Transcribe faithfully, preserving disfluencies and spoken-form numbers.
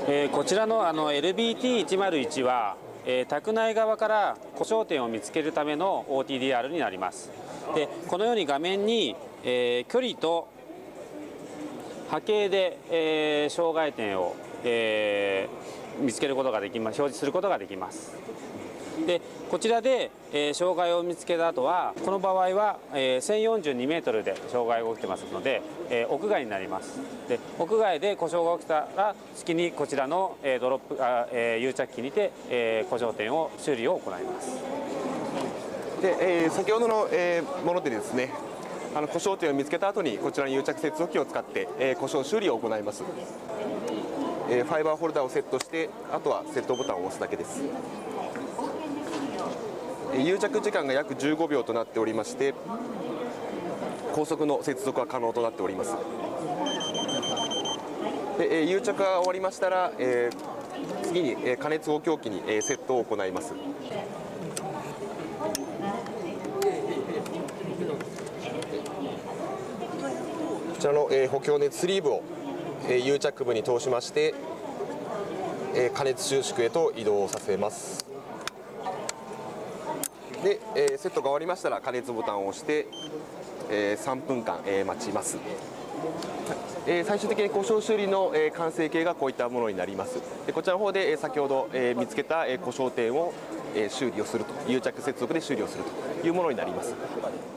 えー、こちらのあの エルビーティーいちまるいち は、えー、宅内側から故障点を見つけるための オーティーディーアール になります。でこのように画面に、えー、距離と波形で、えー、障害点を、えー、見つけることができます。表示することができます。でこちらで、えー、障害を見つけた後は、この場合は、えー、せんよんじゅうにメートルで障害が起きてますので、えー、屋外になります。で屋外で故障が起きたら、月にこちらの、えー、ドロップあ、えー、癒着機にて、えー、故障点を修理を行います。 で、えー、先ほどの、えー、ものでですね、あの故障点を見つけた後にこちらの癒着接続機を使って、えー、故障修理を行います。えー、ファイバーホルダーをセットして、あとはセットボタンを押すだけです。癒着時間が約じゅうごびょうとなっておりまして、高速の接続は可能となっております。で、えー、癒着が終わりましたら、えー、次に、えー、加熱補強機に、えー、セットを行います。こちらの、えー、補強熱スリーブを、えー、癒着部に通しまして、えー、加熱収縮へと移動させます。で、えー、セットが終わりましたら加熱ボタンを押して、えー、さんぷんかん、えー、待ちます。えー、最終的に故障修理の、えー、完成形がこういったものになります。でこちらの方で、えー、先ほど、えー、見つけた、えー、故障点を、えー、修理をすると、癒着接続で修理をするというものになります。